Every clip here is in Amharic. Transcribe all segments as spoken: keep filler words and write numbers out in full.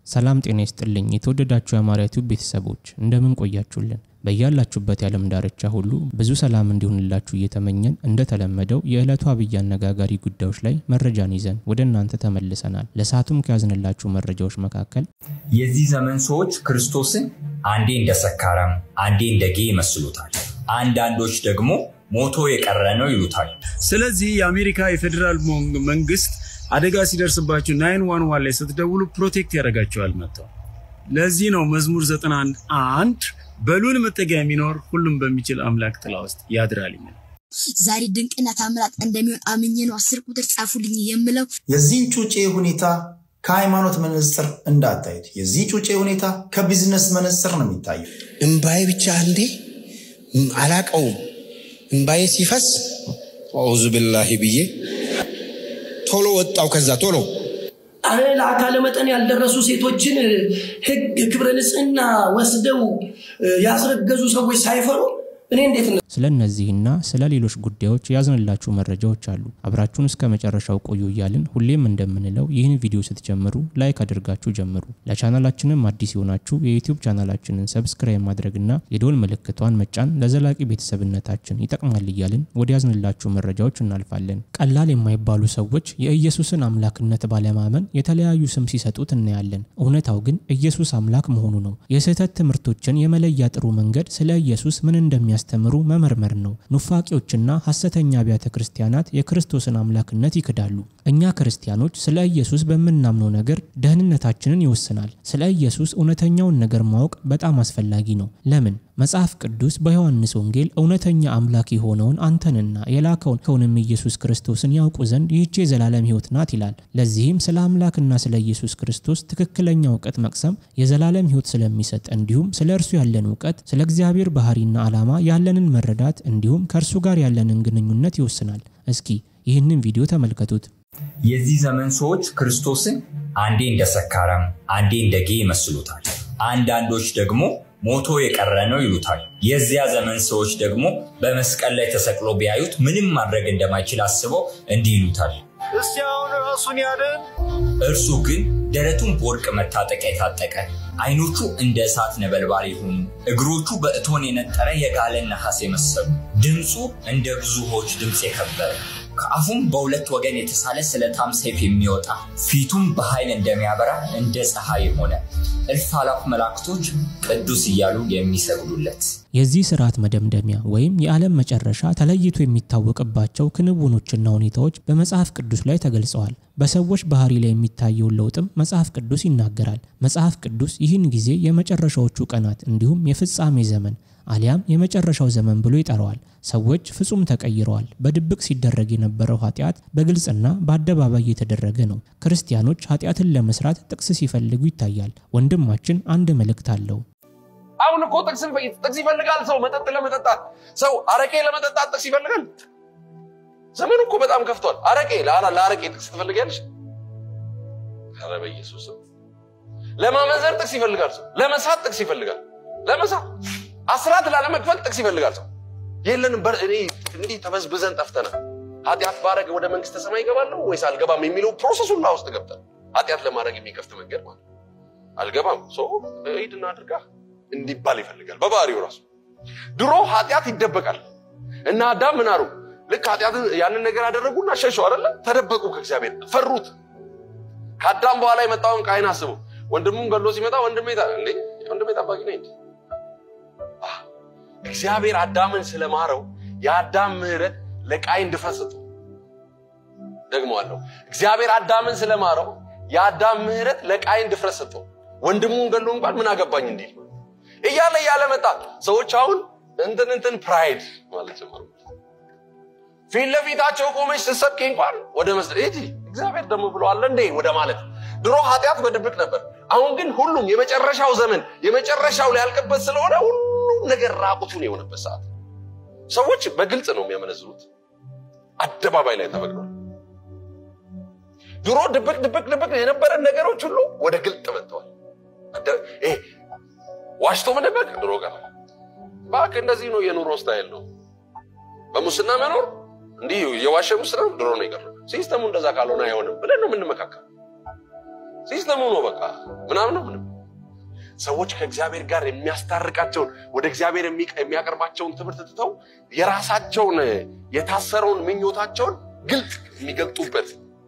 ሰላም ጤና ይስጥልኝ የተወደዳችሁ የአማርያቱ ቤተሰቦች እንደምን ቆያችሁልን በእያላችሁበት የዓለም ዳርቻ ሁሉ ብዙ ሰላም እንዲሆንላችሁ እየተመኘን እንደተለመደው የዕለቱ አብይ አነጋጋሪ ጉዳዮች ላይ መረጃን ይዘን ወደ እናንተ ተመልሰናል ለሰዓቱም ከያዝንላችሁ መረጃዎች መካከል የዚህ ዘመን ሰዎች ክርስቶስን አንዴ እንደሰካራም አንዴ እንደጌ ይመስሉታል አንዳንዶች ደግሞ ሞቶ የቀረ ነው ይሉታል ስለዚህ የአሜሪካ የፌደራል መንግስት አደጋ ሲደርስባችሁ ናይን ዋን ዋን ላይ ስትደውሉ ፕሮቴክት ያደርጋችኋል መጣው ለዚህ ነው መዝሙር ዘጠና አንድ በሉል መጠጊያ የሚኖር ሁሉም በሚችል አምላክ ጥላ ውስጥ ያድራል ይላል ዛሬ ድንቅና ታምራት እንደሚሆን አምኜ ነው አስር ቁጥር ጻፉልኝ የምለው የዚህ ጩጬ ሁኔታ ከሃይማኖት መነጽር እንዳታዩት የዚህ ጩጬ ሁኔታ ከቢዝነስ መነጽር ነው የሚታየው እንባይ ብቻ እንዴ አላቀው እንባይ ሲፈስ አውዙ ቢላሂ ብዬ ቶሎ ወጣው ከዛ ቶሎ አለ አካለ መጠን ያልደረሱ ሴቶችን ህግ ክብረ ንጽህና ወስደው ያስረገዙ ሰዎች ሳይፈሩ እኔ እንዴት ነው ስለነዚህና ስለሌሎች ጉዳዮች ያዝንላችሁ መረጃዎች አሉ አብራችሁን እስከ መጨረሻው ቆዩ ይያልን ሁሌም እንደምንለው ይህን ቪዲዮ ስትጀምሩ ላይክ አድርጋችሁ ጀምሩ ለቻናላችንም አዲስ ይሆናችሁ የዩቲዩብ ቻናላችንን ሰብስክራይብ ማድረግና የደወል ምልክቷን መጫን ለዘላቂ ቤተሰብነታችን ይጠቅማል ይያልን ወደ ያዝንላችሁ መረጃዎች እናልፋለን ቀላል የማይባሉ ሰዎች የኢየሱስን አምላክነት ባለማመን የተለያዩ ስም ሲሰጡት እናያለን እውነታው ግን ኢየሱስ አምላክ መሆኑ ነው የስህተት ትምህርቶችን የመለያ ጥሩ መንገድ ስለ ኢየሱስ ምን እንደሚያስተምሩ መመርመር ነው ኑፋቂዎችና ሐሰተኛ አብያተ ክርስቲያናት የክርስቶስን አምላክነት ይክዳሉ እኛ ክርስቲያኖች ስለ ኢየሱስ በመናምነው ነገር ደህንነታችንን ይወስናል ስለ ኢየሱስ እውነተኛውን ነገር ማወቅ በጣም አስፈላጊ ነው ለምን መጽሐፍ ቅዱስ በዮሐንስ ወንጌል እውነተኛ አምላክ የሆነውን አንተንና የላከውን ከውንም ኢየሱስ ክርስቶስን ያውቁ ዘንድ ይህች የዘላለም ሕይወት ናት ይላል ለዚህም ስለ አምላክና ስለ ኢየሱስ ክርስቶስ ትክክለኛ ዕውቀት መቅሰም የዘላለም ሕይወት ስለሚሰጥ እንዲሁም ስለ እርሱ ያለን ዕውቀት ስለ እግዚአብሔር ባህሪና ዓላማ ያለንን መረዳት እንዲሁም ከእርሱ ጋር ያለንን ግንኙነት ይወስናል እስኪ ይህንን ቪዲዮ ተመልከቱት የዚህ ዘመን ሰዎች ክርስቶስን አንዴ እንደሰካራም አንዴ እንደጌ ይመስሉታል አንዳንዶች ደግሞ ሞቶ የቀረ ነው ይሉታል የዚያ ዘመን ሰዎች ደግሞ በመስቀል ላይ ተሰቅሎ ቢያዩት ምንም ማድረግ እንደማይችል አስበው እንዲህ ይሉታል እስቲያው ራሱን ያደን እርሱ ግን ደረቱን በወርቅ መታጠቂያ የታጠቀ አይኖቹ እንደ እሳት ነበልባል ይሁኑ እግሮቹ በእቶን የነጠረ የጋለ ነሐስ የመሰሉ ድምጹ እንደ ብዙዎች ድምጽ የከበረ ከአፉም በሁለት ወገን የተሳለ ስለታም ሰይፍ የሚወጣ ፊቱም በኃይል እንደሚያበራ እንደ ፀሐይ ሆነ እልፍ አላፍ መላእክቶች ቅዱስ ይያሉ የሚሰግዱለት የዚህ ሥርዓት መደምደሚያ ወይም የዓለም መጨረሻ ተለይቶ የሚታወቅባቸው ክንውኖችና ሁኔታዎች በመጽሐፍ ቅዱስ ላይ ተገልጸዋል በሰዎች ባህሪ ላይ የሚታየው ለውጥም መጽሐፍ ቅዱስ ይናገራል መጽሐፍ ቅዱስ ይህን ጊዜ የመጨረሻዎቹ ቀናት እንዲሁም የፍጻሜ ዘመን አሊያም የመጨረሻው ዘመን ብሎ ይጠራዋል ሰዎች ፍጹም ተቀይረዋል በድብቅ ሲደረግ የነበረው ኃጢያት በግልጽና በአደባባይ እየተደረገ ነው ክርስቲያኖች ኃጢያትን ለመስራት ጥቅስ ሲፈልጉ ይታያል ወንድማችን አንድ መልእክት አለው አሁን እኮ ጥቅስ ጥቅስ ይፈልጋል ሰው መጠጥ ለመጠጣት ሰው አረቄ ለመጠጣት ጥቅስ ይፈልጋል ዘመኑ እኮ በጣም ከፍቷል አረቄ ላላ ላረቄ ጥቅስ ትፈልጋለሽ ኧረ በኢየሱስ ለማመንዘር ጥቅስ ይፈልጋል ሰው ለመሳት ጥቅስ ይፈልጋል ለመሳት አስራት ላለመክፈል ጥቅስ ይፈልጋል ሰው የለንም በእኔ እንዴ ተበዝብዘን ጠፍተና ኃጢያት ባረግ ወደ መንግስተ ሰማይ ይገባለሁ ወይስ አልገባም የሚለው ፕሮሰሱን ላይ ውስጥ ገብተን ኃጢያት ለማድረግ የሚከፍት መንገድ ማለት አልገባም ሶ ሄድና አድርጋ እንዲባል ይፈልጋል በባህሪው ራሱ ድሮ ኃጢያት ይደበቃል እና አዳም ምን አሩ ልክ ኃጢያት ያንን ነገር አደረጉና ሸሹ አይደለ ተደበቁ ከእግዚአብሔር ፈሩት ከአዳም በኋላ የመጣውን ቃይን አስቡ ወንድሙን ገሎ ሲመጣ ወንድሜ እንዴ ወንድሜ ጠባቂ ነኝ እግዚአብሔር አዳምን ስለማረው ያዳም ምህረት ለቃይን ድፈሰጡ ደግሞአለው እግዚአብሔር አዳምን ስለማረው ያዳም ምህረት ለቃይን ድፈሰጡ ወንድሙን ገሎ እንኳን ምን አገባኝ እንዴ እያለ ያለ መጣ ሰዎች አሁን እንትን እንትን ፕራይድ ማለት ጀመሩ ፊት ለፊታቸው ቆመሽ ተሰብከ እንኳን ወደ መስጠት እግዚአብሔር ደሞ ብሎአል እንዴ ወደ ማለት ድሮ ኃጢያት በድብቅ ነበር አሁን ግን ሁሉም የመጨረሻው ዘመን የመጨረሻው ላይ ያልቀበት ስለሆነ ሁሉ ነገር ራቁቱን የሆነበት ሰዓት ሰዎች በግልጽ ነው የሚያመነዝሩት አደባባይ ላይ ተፈቅዷል ድሮ ድብቅ ድብቅ ድብቅ የነበረ ነገሮች ሁሉ ወደ ግልጥ መጥተዋል እህ ዋሽቶ መደበቅ ድሮ ጋር ባክ እንደዚህ ነው የኑሮ ስታይል ነው በሙስና መኖር እንዲህ የዋሸ ሙስና ድሮ ነው ይቀር ሲስተሙ እንደዛ ካልሆነ አይሆንም ብለን ነው የምንመካከል ሲስተሙ ነው በቃ ምናምን ነው ምንም ሰዎች ከእግዚአብሔር ጋር የሚያስታርቃቸውን ወደ እግዚአብሔር የሚያቀርባቸውን ትምህርት ትተው የራሳቸውን የታሰረውን ምኞታቸውን ግልጥ የሚገልጡበት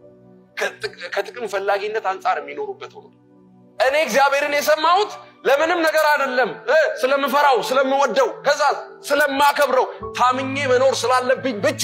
ከጥቅም ፈላጊነት አንፃር የሚኖሩበት ሆኖ እኔ እግዚአብሔርን የሰማሁት ለምንም ነገር አይደለም ስለምፈራው ስለምወደው ከዛ ስለማከብረው ታምኜ መኖር ስላለብኝ ብቻ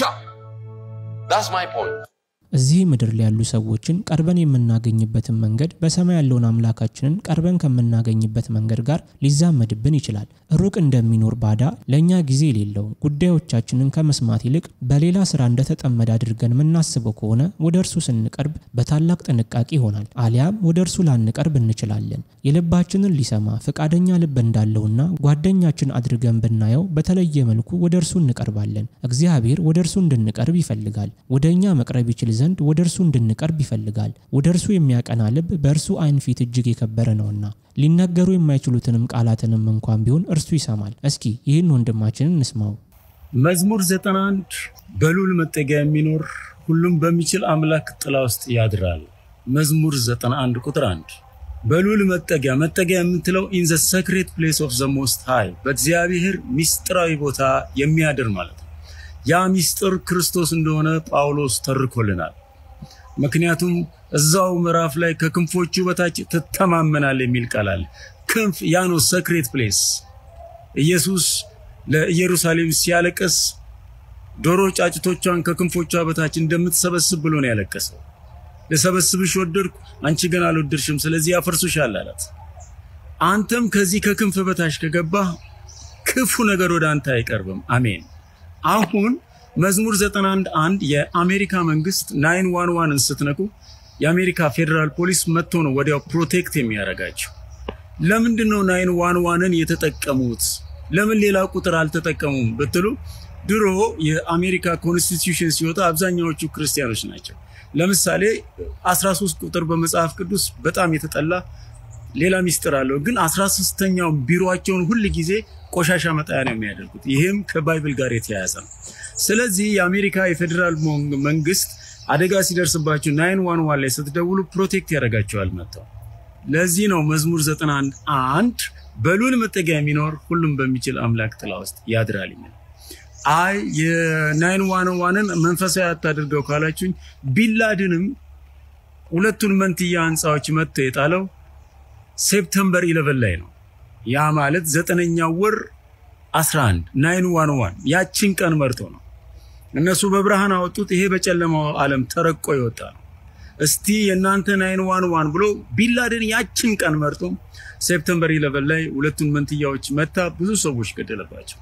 that's my point እዚህ ምድር ላይ ያሉ ሰዎችን ቀርበን የምናገኝበትን መንገድ በሰማይ ያለውን አምላካችንን ቀርበን ከምናገኝበት መንገድ ጋር ሊዛመድብን ይችላል ሩቅ እንደሚኖር ባዳ ለኛ ጊዜ የሌለው ጉዳዮቻችንን ከመስማት ይልቅ በሌላ ስራ እንደተጠመደ አድርገን ምናስበው ከሆነ ወደ እርሱ ስንቀርብ በታላቅ ጥንቃቄ ይሆናል አሊያም ወደ እርሱ ላንቀርብ እንችላለን የልባችንን ሊሰማ ፈቃደኛ ልብ እንዳለውና ጓደኛችን አድርገን ብናየው በተለየ መልኩ ወደ እርሱ እንቀርባለን እግዚአብሔር ወደ እርሱ እንድንቀርብ ይፈልጋል ወደኛ መቅረብ ይችላል ዘንድ ወደ እርሱ እንድንቀርብ ይፈልጋል ወደ እርሱ የሚያቀና ልብ በእርሱ አይን ፊት እጅግ የከበረ ነውና ሊነገሩ የማይችሉትንም ቃላትንም እንኳን ቢሆን እርሱ ይሰማል እስኪ ይህን ወንድማችንን እንስማው መዝሙር ዘጠና አንድ በሉል መጠጊያ የሚኖር ሁሉም በሚችል አምላክ ጥላ ውስጥ ያድራል መዝሙር ዘጠና አንድ ቁጥር አንድ በሉል መጠጊያ መጠጊያ የምትለው in the sacred place of the most high በእግዚአብሔር ሚስጥራዊ ቦታ የሚያድር ማለት ያ ሚስጥር ክርስቶስ እንደሆነ ጳውሎስ ተርኮልናል ምክንያቱም እዛው ምዕራፍ ላይ ከክንፎቹ በታች ተተማመናል የሚል ቃል አለ ክንፍ ያ ነው sacred place ኢየሱስ ለኢየሩሳሌም ሲያለቅስ ዶሮ ጫጭቶቿን ከክንፎቿ በታች እንደምትሰበስብ ብሎ ነው ያለቀሰው ለሰበስብሽ ወደድኩ አንቺ ግን አልወደድሽም ስለዚህ ያፈርሱሻል አላት አንተም ከዚህ ከክንፍ በታች ከገባህ ክፉ ነገር ወደ አንተ አይቀርብም አሜን አሁን መዝሙር ዘጠና አንድ የአሜሪካ መንግስት nine one one ስትነቁ የአሜሪካ ፌደራል ፖሊስ መጥቶ ነው ወዲያው ፕሮቴክት የሚያረጋቸው ለምንድነው nine one one የተጠቀሙት ለምን ሌላ ቁጥር አልተጠቀሙም ብትሉ ድሮ የአሜሪካ ኮንስቲቲዩሽን ሲወጣ አብዛኛዎቹ ክርስቲያኖች ናቸው ለምሳሌ አስራ ሶስት ቁጥር በመጽሐፍ ቅዱስ በጣም የተጠላ ሌላ ሚስጥር አለው ግን አስራ ሶስተኛው ቢሮአቸውን ሁሉ ጊዜ ቆሻሻ መጣያ ነው የሚያደርጉት ይሄም ከባይብል ጋር የተያያዘ ነው ስለዚህ የአሜሪካ የፌደራል መንግስት አደጋ ሲደርስባችሁ nine one one ላይ ስትደውሉ ፕሮቴክት ያረጋቸዋል መጣው ለዚህ ነው መዝሙር ዘጠና አንድ በሉል መጠጊያ የሚኖር ሁሉም በሚችል አምላክ ጥላ ውስጥ ያድራል ይላል አይ የ9 one one መንፈሳዊ አታድርገው ካላችሁኝ ቢላድንም ሁለቱን መንትያ አንጻዎች መጥቶ የጣለው ሴፕቴምበር eleven ላይ ነው ያ ማለት ዘጠነኛው ወር አስራ አንድ nine one one ያቺን ቀን መርጦ ነው እነሱ በብርሃን አወጡት ይሄ በጨለማው ዓለም ተረቆ ይወጣ እስቲ የናንተ nine one one ብሎ ቢላድን ያቺን ቀን መርጦ ሴፕቴምበር eleven ላይ ሁለቱን መንትያዎች መታ ብዙ ሰዎች ገደለባቸው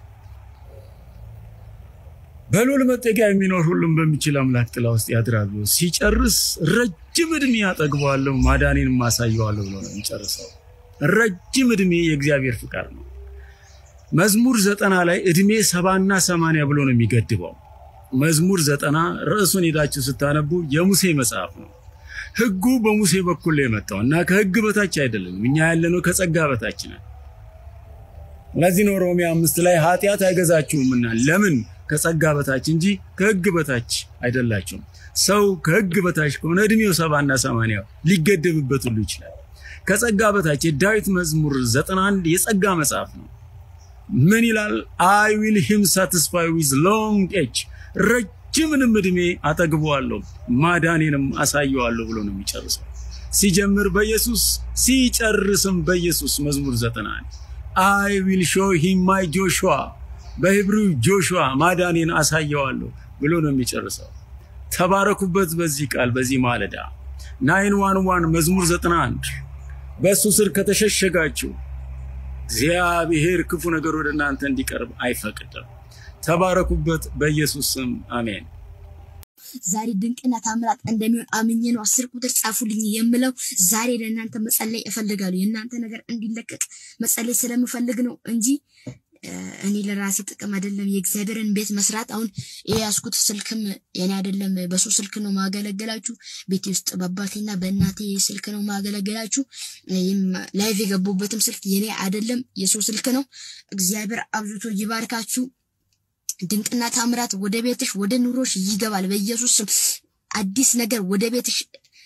በሉል መጠጊያ የሚኖር ሁሉም በሚችል አምላክ ጥላ ውስጥ ያድራሉ ሲጨርስ ረጅም እድሜ ያጠግባለሁ ማዳኔን ማሳየዋለሁ ብሎ ነው እንጨርሰው ረጅም እድሜ የእግዚአብሔር ፍቃድ ነው መዝሙር ዘጠና ላይ እድሜ ሰባ እና ሰማንያ ብሎ ነው የሚገድበው መዝሙር ዘጠና ራሱን ሄዳችሁ ስታነቡ የሙሴ መጽሐፍ ነው ህጉ በሙሴ በኩል የመጣውና ከህግ በታች አይደለም እኛ ያለነው ከጸጋ በታች ነን ለዚህ ነው ሮሜ አምስት ላይ ኃጢያት አይገዛችሁምና ለምን ከጸጋ በታች እንጂ ከህግ በታች አይደላችሁም ሰው ከህግ በታች ከሆነ እድሜው ሰባ እና ሰማንያ ሊገደብበት ሁሉ ይችላል ከጸጋ በታች ዳዊት መዝሙር ዘጠና አንድ የጸጋ መጽሐፍ ነው ምን ይላል I will him satisfy with long age ረጅምንም እድሜ አጠግበዋለሁ ማዳኔንም አሳየዋለሁ ብሎ ነው የሚጨርሰው ሲጀምር በኢየሱስ ሲጨርስም በኢየሱስ መዝሙር ዘጠና አንድ I will show him my Joshua በሂብሩ ጆሹዋ ማዳኔን አሳየዋለሁ ብሎ ነው የሚጨርሰው ተባረኩበት በዚህ ቃል በዚህ ማለዳ nine one one መዝሙር ዘጠና አንድ በሱ ስር ከተሸሸጋችሁ እግዚአብሔር ክፉ ነገር ወደ እናንተ እንዲቀርብ አይፈቅድም ተባረኩበት በኢየሱስ ስም አሜን ዛሬ ድንቅና ታምራት እንደሚሆን አምኜ ነው አስር ቁጥር ጻፉልኝ የምለው ዛሬ ለእናንተ መጸለይ እፈልጋለሁ የእናንተ ነገር እንዲለቀቅ መጸለይ ስለምፈልግ ነው እንጂ እኔ ለራሴ ጥቅም አይደለም የእግዚአብሔርን ቤት መስራት አሁን የያስኩት ስልክም የኔ አይደለም በሱ ስልክ ነው ማገለገላችሁ ቤት ውስጥ በአባቴና በእናቴ ስልክ ነው ማገለገላችሁ ላይቭ የገቡበትም ስልክ የኔ አይደለም የሱ ስልክ ነው እግዚአብሔር አብዝቶ ይባርካችሁ ድንቅና ታምራት ወደ ቤትሽ ወደ ኑሮሽ ይገባል በኢየሱስ ስም አዲስ ነገር ወደ ቤትሽ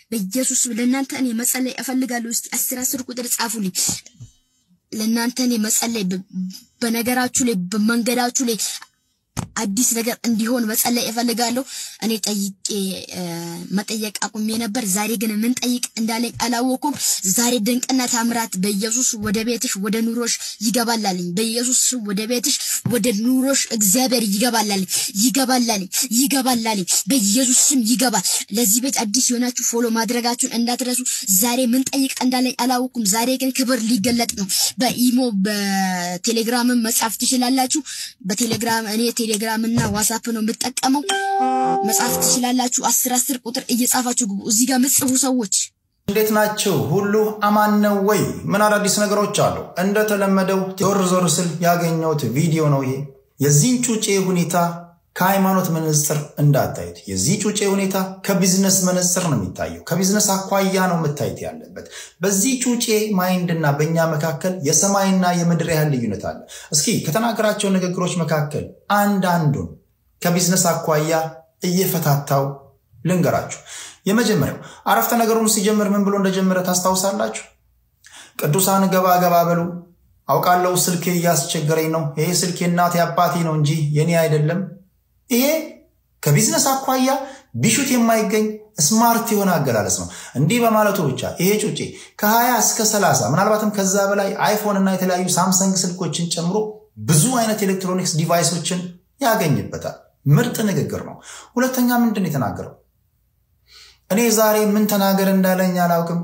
በኢየሱስ ለእናንተ እኔ መጸለይ እፈልጋለሁ። እስቲ አስር አስር ቁጥር ጻፉልኝ። ለእናንተ እኔ መጸለይ በነገራችሁ ላይ በመንገዳችሁ ላይ አዲስ ነገር እንዲሆን መጸለይ እፈልጋለሁ። እኔ ጠይቄ መጠየቅ አቁሜ ነበር። ዛሬ ግን ምን ጠይቅ እንዳለኝ አላወኩም። ዛሬ ድንቅና ታምራት በኢየሱስ ወደ ቤትሽ ወደ ኑሮሽ ይገባላልኝ። በኢየሱስ ወደ ቤትሽ ወደ ኑሮሽ እግዚአብሔር ይገባላልኝ ይገባላልኝ ይገባላልኝ በኢየሱስ ስም ይገባል። ለዚህ ቤት አዲስ የሆናችሁ ፎሎ ማድረጋችሁን እንዳትረሱ። ዛሬ ምን ጠይቅ እንዳለኝ አላወኩም። ዛሬ ግን ክብር ሊገለጥ ነው። በኢሞ በቴሌግራም መጻፍ ትችላላችሁ። በቴሌግራም እኔ ቴሌግራም እና ዋትስአፕ ነው የምጠቀመው። መጻፍ ትችላላችሁ። አስር አስር ቁጥር እየጻፋችሁ ግቡ። እዚህ ጋር ምጽፉ ሰዎች እንዴት ናችሁ? ሁሉ አማን ነው ወይ? ምን አዳዲስ ነገሮች አሉ? እንደተለመደው ዞር ዞር ስል ያገኘሁት ቪዲዮ ነው ይሄ። የዚህን ጩጬ ሁኔታ ከሃይማኖት መነጽር እንዳታዩት። የዚህ ጩጬ ሁኔታ ከቢዝነስ መነጽር ነው የሚታየው። ከቢዝነስ አኳያ ነው መታየት ያለበት። በዚህ ጩጬ ማይንድና በእኛ መካከል የሰማይና የምድር ያህል ልዩነት አለ። እስኪ ከተናገራቸው ንግግሮች መካከል አንዳንዱን ከቢዝነስ አኳያ እየፈታታው ልንገራችሁ። የመጀመሪያው አረፍተ ነገሩን ሲጀምር ምን ብሎ እንደጀመረ ታስታውሳላችሁ? ቅዱሳን ገባ ገባ በሉ። አውቃለሁ ስልኬ እያስቸገረኝ ነው። ይሄ ስልኬ እናቴ አባቴ ነው እንጂ የኔ አይደለም። ይሄ ከቢዝነስ አኳያ ቢሹት የማይገኝ ስማርት የሆነ አገላለጽ ነው። እንዲህ በማለቱ ብቻ ይሄ ጩጬ ከ20 እስከ ሰላሳ ምናልባትም ከዛ በላይ አይፎን እና የተለያዩ ሳምሰንግ ስልኮችን ጨምሮ ብዙ አይነት ኤሌክትሮኒክስ ዲቫይሶችን ያገኝበታል። ምርጥ ንግግር ነው። ሁለተኛ ምንድን የተናገረው? እኔ ዛሬ ምን ተናገር እንዳለኝ አላውቅም።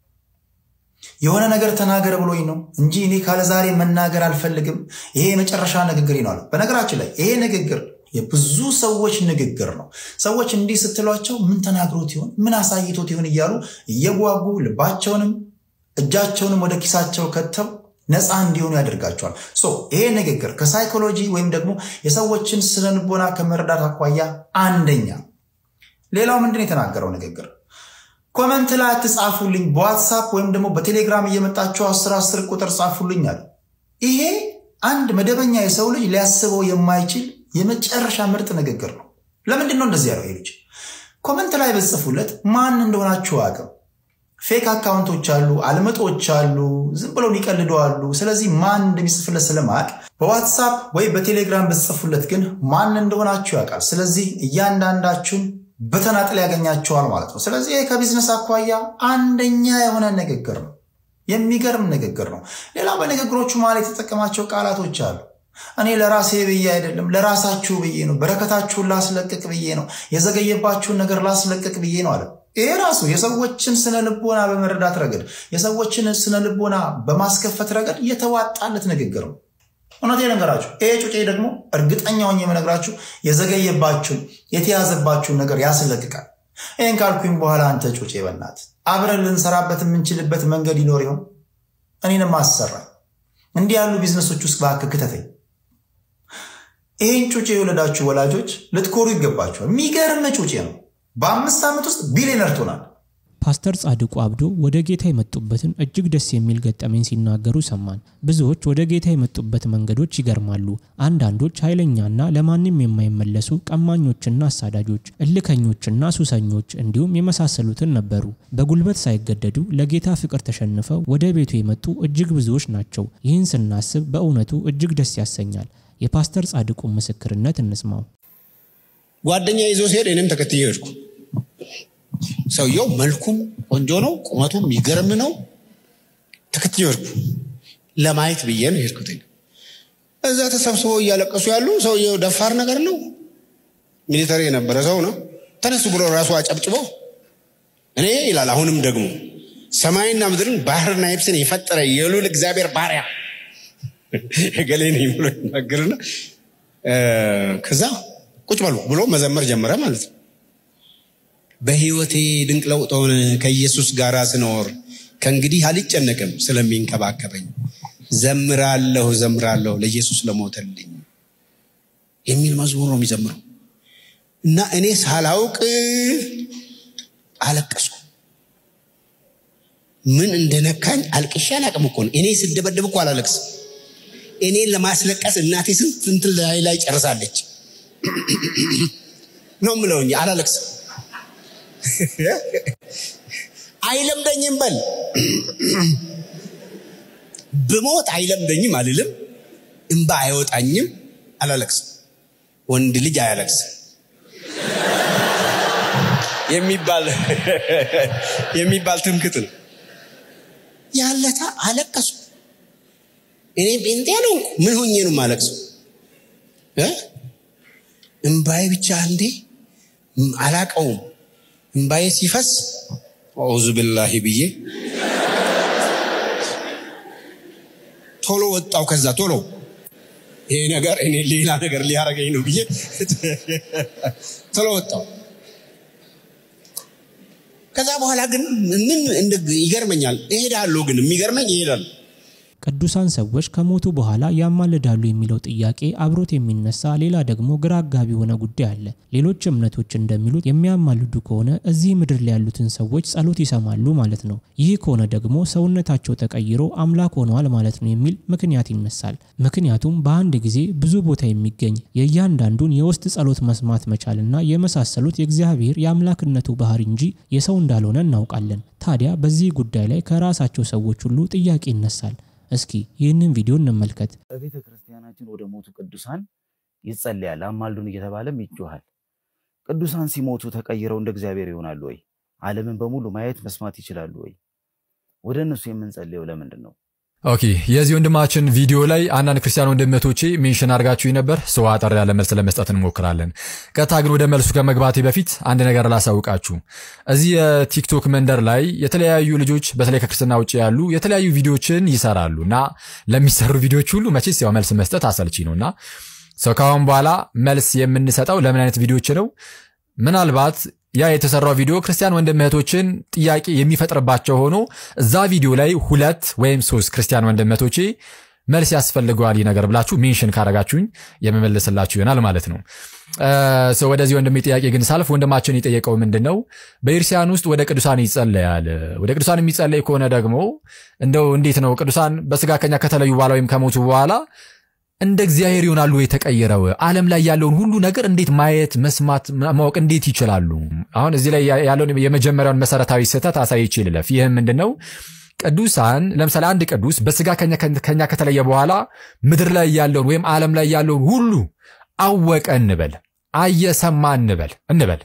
የሆነ ነገር ተናገር ብሎኝ ነው እንጂ እኔ ካለ ዛሬ መናገር አልፈልግም። ይሄ የመጨረሻ ንግግር ነው። በነገራችን ላይ ይሄ ንግግር የብዙ ሰዎች ንግግር ነው። ሰዎች እንዲህ ስትሏቸው ምን ተናግሮት ይሆን ምን አሳይቶት ይሆን እያሉ እየጓጉ ልባቸውንም እጃቸውንም ወደ ኪሳቸው ከተው ነፃ እንዲሆኑ ያደርጋቸዋል። ሶ ይሄ ንግግር ከሳይኮሎጂ ወይም ደግሞ የሰዎችን ስነልቦና ከመረዳት አኳያ አንደኛ። ሌላው ምንድነው የተናገረው ንግግር? ኮሜንት ላይ ተጻፉልኝ፣ በዋትስአፕ ወይም ደግሞ በቴሌግራም እየመጣችሁ አስር አስር ቁጥር ጻፉልኝ አለ። ይሄ አንድ መደበኛ የሰው ልጅ ሊያስበው የማይችል የመጨረሻ ምርጥ ንግግር ነው። ለምንድን ነው እንደዚህ ያለው? ይሄ ልጅ ኮሜንት ላይ በጽፉለት ማን እንደሆናችሁ አቀም ፌክ አካውንቶች አሉ፣ አልመጦች አሉ፣ ዝም ብለው ይቀልዱ አሉ። ስለዚህ ማን እንደሚጽፍለት ስለማቅ በዋትስአፕ ወይ በቴሌግራም በጽፉለት ግን ማን እንደሆናችሁ ያውቃል። ስለዚህ እያንዳንዳችሁን በተናጥል ያገኛቸዋል ማለት ነው። ስለዚህ ይሄ ከቢዝነስ አኳያ አንደኛ የሆነ ንግግር ነው። የሚገርም ንግግር ነው። ሌላ በንግግሮቹ ማለት የተጠቀማቸው ቃላቶች አሉ። እኔ ለራሴ ብዬ አይደለም ለራሳችሁ ብዬ ነው፣ በረከታችሁን ላስለቅቅ ብዬ ነው፣ የዘገየባችሁን ነገር ላስለቅቅ ብዬ ነው አለ። ይሄ ራሱ የሰዎችን ስነ ልቦና በመረዳት ረገድ የሰዎችን ስነ ልቦና በማስከፈት ረገድ የተዋጣለት ንግግር ነው። እውነቴን ልንገራችሁ፣ ይሄ ጩጬ ደግሞ እርግጠኛ ሆኜ የምነግራችሁ የዘገየባችሁን የተያዘባችሁን ነገር ያስለቅቃል። ይሄን ካልኩኝ በኋላ አንተ ጩጬ በእናት አብረን ልንሰራበት የምንችልበት መንገድ ይኖር ይሆን? እኔንም አሰራኝ። እንዲህ ያሉ ቢዝነሶች ውስጥ ባክ ከተተኝ። ይሄን ጩጬ የወለዳችሁ ወላጆች ልትኮሩ ይገባችኋል። የሚገርም ጩጬ ነው። በአምስት ዓመት ውስጥ ቢሊየነር ሆናል። ፓስተር ጻድቁ አብዶ ወደ ጌታ የመጡበትን እጅግ ደስ የሚል ገጠመኝ ሲናገሩ ሰማን። ብዙዎች ወደ ጌታ የመጡበት መንገዶች ይገርማሉ። አንዳንዶች ኃይለኛና ለማንም የማይመለሱ ቀማኞችና አሳዳጆች፣ እልከኞችና ሱሰኞች እንዲሁም የመሳሰሉትን ነበሩ። በጉልበት ሳይገደዱ ለጌታ ፍቅር ተሸንፈው ወደ ቤቱ የመጡ እጅግ ብዙዎች ናቸው። ይህን ስናስብ በእውነቱ እጅግ ደስ ያሰኛል። የፓስተር ጻድቁ ምስክርነት እንስማው። ጓደኛ ይዞ ሲሄድ እኔም ተከትዬ ሄድኩ። ሰውየው መልኩም ቆንጆ ነው፣ ቁመቱም ይገርም ነው። ተከትዬ ሄድኩ። ለማየት ብዬ ነው ሄድኩት። እዛ ተሰብስበው እያለቀሱ ያሉ ሰውየው ደፋር ነገር ነው፣ ሚሊተሪ የነበረ ሰው ነው። ተነሱ ብሎ ራሱ አጨብጭቦ እኔ ይላል አሁንም ደግሞ ሰማይና ምድርን ባህርና የብስን የፈጠረ የልዑል እግዚአብሔር ባሪያ ገሌኔ ብሎ ይናገርና ከዛ ቁጭ በሉ ብሎ መዘመር ጀመረ ማለት ነው። በህይወቴ ድንቅ ለውጥ ሆነ ከኢየሱስ ጋር ስኖር ከእንግዲህ አልጨነቅም ስለሚንከባከበኝ ዘምራለሁ ዘምራለሁ ለኢየሱስ ለሞተልኝ የሚል መዝሙር ነው የሚዘምረው። እና እኔ ሳላውቅ አለቀስኩ። ምን እንደነካኝ አልቅሻ አላቅም እኮ ነው። እኔ ስደበደብ እኮ አላለቅስ። እኔ ለማስለቀስ እናቴ ስንት እንትን ላይ ላይ ጨርሳለች ነው ምለው እንጂ አላለቅስ። አይለምደኝም በል በሞት አይለምደኝም አልልም እንባ አይወጣኝም አላለቅስም ወንድ ልጅ አያለቅስ የሚባል የሚባል ትምክት ነው ያለታ አለቀሱ እኔ ቢንቴ ነው ምን ሆኜ ነው ማለቅሰው እ እንባይ ብቻ እንዴ አላቀው እንባይ ሲፈስ አውዙ ቢላሂ ብዬ ቶሎ ወጣው ከዛ ቶሎ ይሄ ነገር እኔ ሌላ ነገር ሊያረጋኝ ነው ብዬ ቶሎ ወጣው ከዛ በኋላ ግን ምን ይገርመኛል እሄዳለሁ ግን የሚገርመኝ ይሄዳል ቅዱሳን ሰዎች ከሞቱ በኋላ ያማልዳሉ የሚለው ጥያቄ አብሮት የሚነሳ ሌላ ደግሞ ግራ አጋቢ ሆነ ጉዳይ አለ ሌሎች እምነቶች እንደሚሉት የሚያማልዱ ከሆነ እዚህ ምድር ላይ ያሉትን ሰዎች ጸሎት ይሰማሉ ማለት ነው ይህ ከሆነ ደግሞ ሰውነታቸው ተቀይሮ አምላክ ሆነዋል ማለት ነው የሚል ምክንያት ይነሳል ምክንያቱም በአንድ ጊዜ ብዙ ቦታ የሚገኝ የእያንዳንዱን የውስጥ ጸሎት መስማት መቻልና የመሳሰሉት የእግዚአብሔር የአምላክነቱ ባህሪ እንጂ የሰው እንዳልሆነ እናውቃለን ታዲያ በዚህ ጉዳይ ላይ ከራሳቸው ሰዎች ሁሉ ጥያቄ ይነሳል እስኪ ይህንን ቪዲዮ እንመልከት በቤተ ክርስቲያናችን ወደ ሞቱ ቅዱሳን ይጸልያል አማልዱን እየተባለም ይጮሃል ቅዱሳን ሲሞቱ ተቀይረው እንደ እግዚአብሔር ይሆናሉ ወይ ዓለምን በሙሉ ማየት መስማት ይችላሉ ወይ ወደ እነሱ የምንጸልየው ለምንድነው ኦኬ የዚህ ወንድማችን ቪዲዮ ላይ አንዳንድ ክርስቲያን ወንድሞቼ ሜንሽን አድርጋችሁ ነበር ሰው አጠር ያለ መልስ ለመስጠት እንሞክራለን ቀጥታ ግን ወደ መልሱ ከመግባቴ በፊት አንድ ነገር ላሳውቃችሁ እዚህ የቲክቶክ መንደር ላይ የተለያዩ ልጆች በተለይ ከክርስቲያና ውጪ ያሉ የተለያዩ ቪዲዮችን ይሰራሉና ለሚሰሩ ቪዲዮች ሁሉ መቼስ ያው መልስ መስጠት አሰልቺ ነውና ሰው ካሁን በኋላ መልስ የምንሰጠው ለምን አይነት ቪዲዮች ነው ምናልባት ያ የተሰራው ቪዲዮ ክርስቲያን ወንድሞቼን ጥያቄ የሚፈጥርባቸው ሆኖ እዛ ቪዲዮ ላይ ሁለት ወይም ሶስት ክርስቲያን ወንድሞቼ መልስ ያስፈልጋል ይነገር ብላችሁ ሜንሽን ካረጋችሁኝ የመመለስላችሁ ይሆናል ማለት ነው ሰው ወደዚህ ወንድሜ ጥያቄ ግን ሳልፍ ወንድማችን ይጠየቀው ምንድነው በኢርሲያን ውስጥ ወደ ቅዱሳን ይጸልያል ወደ ቅዱሳን የሚጸልይ ከሆነ ደግሞ እንደው እንዴት ነው ቅዱሳን በስጋ ከኛ ከተለዩ በኋላ ወይም ከሞቱ በኋላ እንደ እግዚአብሔር ይሆናሉ የተቀየረው ዓለም ላይ ያለውን ሁሉ ነገር እንዴት ማየት መስማት ማወቅ እንዴት ይችላሉ አሁን እዚህ ላይ ያለውን የመጀመሪያውን መሰረታዊ ስህተት አሳይቼ ልለፍ ይሄ ምንድነው ቅዱሳን ለምሳሌ አንድ ቅዱስ በስጋ ከኛ ከኛ ከተለየ በኋላ ምድር ላይ ያለውን ወይም ዓለም ላይ ያለውን ሁሉ አወቀ እንበል አየሰማ እንበል እንበል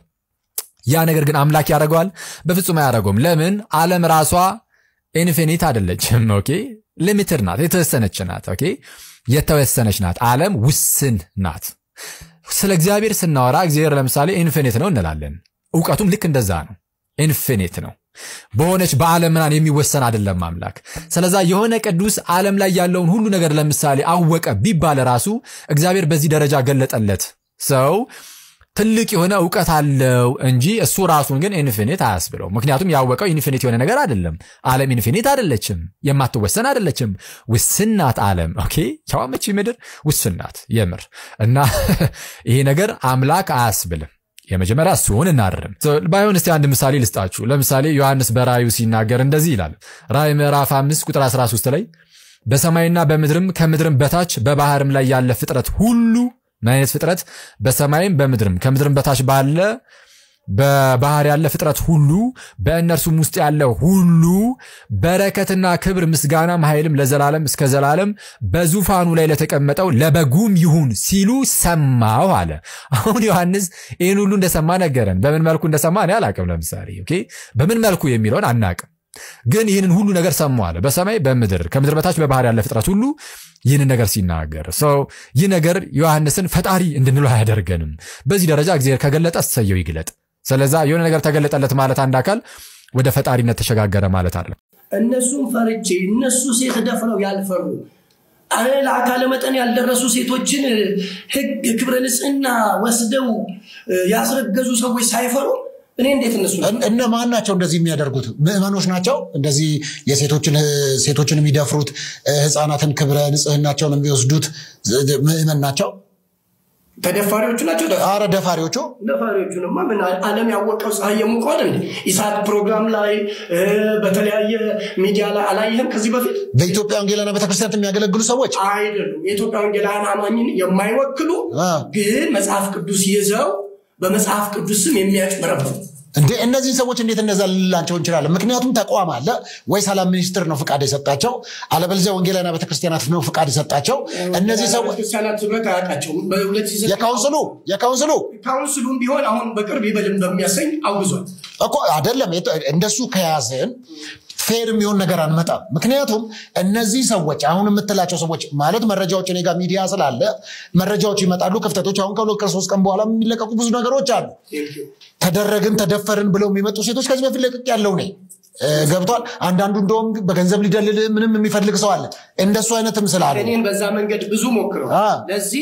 ያ ነገር ግን አምላክ ያደርገዋል በፍጹም አያደርገውም ለምን ዓለም ራሷ ኢንፊኒት አይደለችም ኦኬ ሊሚትድ ናት የተወሰነች ናት ኦኬ የተወሰነች ናት ዓለም ውስን ናት ስለ እግዚአብሔር ስናወራ እግዚአብሔር ለምሳሌ ኢንፊኒት ነው እንላለን ዕውቀቱም ልክ እንደዛ ነው ኢንፊኒት ነው በሆነች በዓለም ምናን የሚወሰን አይደለም አምላክ ስለዛ የሆነ ቅዱስ ዓለም ላይ ያለውን ሁሉ ነገር ለምሳሌ አወቀ ቢባል ራሱ እግዚአብሔር በዚህ ደረጃ ገለጠለት ሰው ትልቅ የሆነ ዕውቀት አለው እንጂ እሱ ራሱን ግን ኢንፊኒት አያስብለው ምክንያቱም ያወቀው ኢንፊኒት የሆነ ነገር አይደለም ዓለም ኢንፊኒት አይደለችም የማትወሰን አይደለችም ውስናት ዓለም ኦኬ ያውመች ምድር ውስናት የምር እና ይሄ ነገር አምላክ አያስብልም የመጀመሪያ እሱን እናርም ባይሆን እስቲ አንድ ምሳሌ ልስጣችሁ ለምሳሌ ዮሐንስ በራእዩ ሲናገር እንደዚህ ይላል ራእይ ምዕራፍ አምስት ቁጥር አስራ ሶስት ላይ በሰማይና በምድርም ከምድርም በታች በባህርም ላይ ያለ ፍጥረት ሁሉ ማይነት ፍጥረት በሰማይም በምድርም ከምድርም በታች ባለ በባህር ያለ ፍጥረት ሁሉ በእነርሱም ውስጥ ያለ ሁሉ በረከትና ክብር ምስጋናም ኃይልም ለዘላለም እስከ ዘላለም በዙፋኑ ላይ ለተቀመጠው ለበጉም ይሁን ሲሉ ሰማው አለ አሁን ዮሐንስ ይሄን ሁሉ እንደሰማ ነገረን በምን መልኩ እንደሰማ እኔ አላውቅም ለምሳሌ ኦኬ በምን መልኩ የሚለውን አናውቅም ግን ይሄንን ሁሉ ነገር ሰማው አለ በሰማይ በምድር ከምድር በታች በባህር ያለ ፍጥረት ሁሉ ይህንን ነገር ሲናገር ሰው ይህ ነገር ዮሐንስን ፈጣሪ እንድንለው አያደርገንም በዚህ ደረጃ እግዚአብሔር ከገለጠ ሰየው ይግለጥ ስለዛ የሆነ ነገር ተገለጠለት ማለት አንድ አካል ወደ ፈጣሪነት ተሸጋገረ ማለት አይደለም እነሱም ፈርቼ እነሱ ሴት ደፍረው ያልፈሩ ለአካለ መጠን ያልደረሱ ሴቶችን ህግ ክብረ ንጽህና ወስደው ያስረገዙ ሰዎች ሳይፈሩ እኔ እንዴት እነሱ እነማን ናቸው እንደዚህ የሚያደርጉት ምዕመኖች ናቸው እንደዚህ የሴቶችን ሴቶችን የሚደፍሩት ህፃናትን ክብረ ንጽህናቸውን የሚወስዱት ምዕመን ናቸው ተደፋሪዎቹ ናቸው አረ ደፋሪዎቹ ደፋሪዎቹንማ ምን ዓለም ያወቀው ፀሐይ የሙቀው እንዴ ኢሳት ፕሮግራም ላይ በተለያየ ሚዲያ ላይ አላየህም ከዚህ በፊት በኢትዮጵያ ወንጌላውያን ቤተክርስቲያን የሚያገለግሉ ሰዎች አይደሉም የኢትዮጵያ ወንጌላውያን አማኝን የማይወክሉ ግን መጽሐፍ ቅዱስ ይዘው በመጽሐፍ ቅዱስ ስም የሚያጭበረብሩ እንዴ እነዚህ ሰዎች እንዴት እንደዛላቸው እንችላለን ምክንያቱም ተቋም አለ ወይ ሰላም ሚኒስትር ነው ፍቃድ የሰጣቸው አለበለዚያ ወንጌላና ቤተክርስቲያናት ነው ፍቃድ የሰጣቸው እነዚህ ሰዎች ክርስቲያናት ህብረት አያውቃቸው የካውንስሉ የካውንስሉ ካውንስሉም ቢሆን አሁን በቅርብ ይበልም በሚያሰኝ አውዟል እኮ አይደለም እንደሱ ከያዘን ፌር የሚሆን ነገር አንመጣም ምክንያቱም እነዚህ ሰዎች አሁን የምትላቸው ሰዎች ማለት መረጃዎች እኔ ጋር ሚዲያ ስላለ መረጃዎች ይመጣሉ ክፍተቶች አሁን ከሁለት ከሶስት ቀን በኋላ የሚለቀቁ ብዙ ነገሮች አሉ ተደረግን ተደፈርን ብለው የሚመጡ ሴቶች ከዚህ በፊት ለቅቅ ያለው ነው ገብቷል አንዳንዱ እንደውም በገንዘብ ሊደልል ምንም የሚፈልግ ሰው አለ እንደሱ አይነትም ስላለ እኔን በዛ መንገድ ብዙ ሞክረው ለዚህ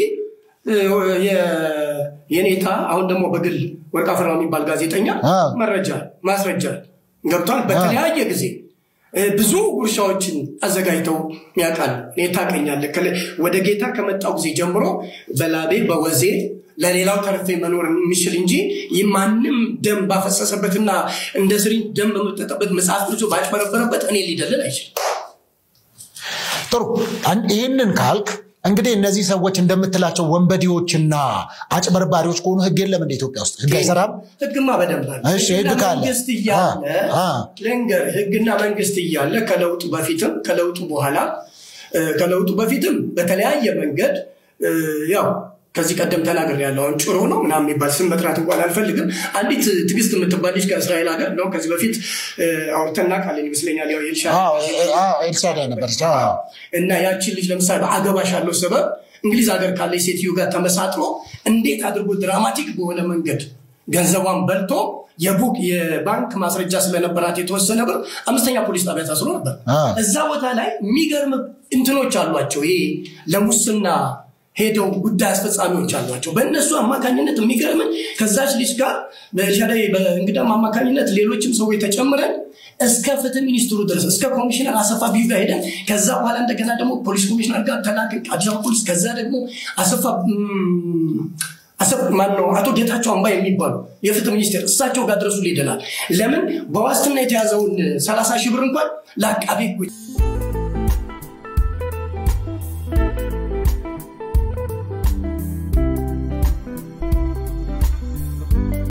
የኔታ አሁን ደግሞ በግል ወርቃፈራው የሚባል ጋዜጠኛ መረጃ ማስረጃ ገብቷል በተለያየ ጊዜ ብዙ ጉርሻዎችን አዘጋጅተው ያቃል የታቀኛለ ወደ ጌታ ከመጣው ጊዜ ጀምሮ በላቤ በወዜ ለሌላው ተርፌ መኖር የሚችል እንጂ ይማንም ደም ባፈሰሰበትና እንደ ስሪ ደም በመጠጠበት መጽሐፍ ቅዱስ ባጭበረበረበት እኔ ሊደልል አይችል ጥሩ ይሄንን ካልክ እንግዲህ እነዚህ ሰዎች እንደምትላቸው ወንበዲዎችና አጭበርባሪዎች ከሆኑ ህግ የለም እንደ ኢትዮጵያ ውስጥ ህግ አይሰራም ህግማ በደንብ አለ እሺ ህግ ካለ መንግስት ይያለ ለንገር ህግና መንግስት ይያለ ከለውጡ በፊትም ከለውጡ በኋላ ከለውጡ በፊትም በተለያየ መንገድ ያው ከዚህ ቀደም ተናገር ያለው አሁን ጭሮ ነው ምናምን የሚባል ስም መጥራት እንኳን አልፈልግም አንዲት ትግስት የምትባልሽ ከእስራኤል ሀገር ነው ከዚህ በፊት አውርተና ቃልን ይመስለኛል ያው ኤልሻ አዎ ኤልሻ ነበር እና ያቺ ልጅ ለምሳሌ አገባሽ ያለው ሰበብ እንግሊዝ ሀገር ካለ ሴትዮ ጋር ተመሳጥሮ እንዴት አድርጎ ድራማቲክ በሆነ መንገድ ገንዘቧን በልቶ የቡክ የባንክ ማስረጃ ስለነበራት የተወሰነ ብር አምስተኛ ፖሊስ ጣቢያ ታስሮ ነበር እዛ ቦታ ላይ የሚገርም እንትኖች አሏቸው ይሄ ለሙስና ሄደው ጉዳይ አስፈጻሚዎች አሏቸው በእነሱ አማካኝነት የሚገርምን ከዛች ልጅ ጋር በሻዳይ በእንግዳም አማካኝነት ሌሎችም ሰዎች ተጨምረን እስከ ፍትህ ሚኒስትሩ ድረስ እስከ ኮሚሽነር አሰፋ ቢጋ ሄደን ከዛ በኋላ እንደገና ደግሞ ፖሊስ ኮሚሽነር ጋር ተላክን አዲስ አበባ ፖሊስ ከዛ ደግሞ አሰፋ አሰፋ ማነው አቶ ጌታቸው አምባ የሚባሉ የፍትህ ሚኒስትር እሳቸው ጋር ድረሱ ሊደናል ለምን በዋስትና የተያዘውን ሰላሳ ሺህ ብር እንኳን ለአቃቤ